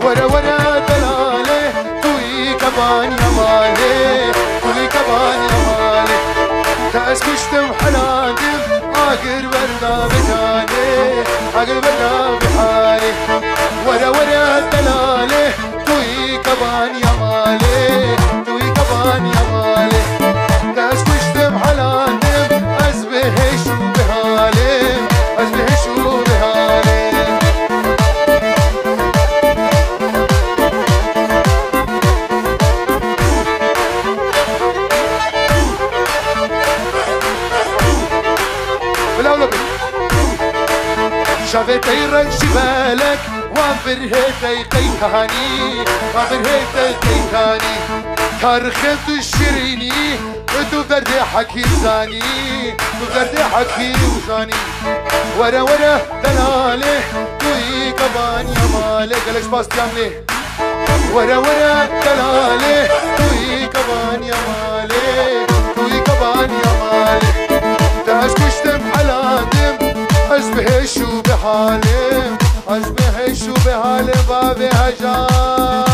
ورا ورا دلاله توی كمان يا مالي توی كمان يا مالي تاس كشتم حلادم عاقر بردا بجاني عاقر بردا بحالي ورا ورا دلاله توی كمان يا مالي توی كمان يا مالي تاس كشتم حلادم ازبهش وبهالي ازبهش وبهالي شافتي رج بالك وبرهيتي قيتاني وبرهيتي قيتاني ترخت الشريني تو دردي حكي زاني تو دردي حكي وزاني ورا ورا دلاله توي كبان يا مالي قالش باس جاملي ورا ورا دلاله توي كبان يا مالي توي كبان يا مالي تاش كشتم حلادم اشبهش وبحالي اشبهش وبحالي بابي هجار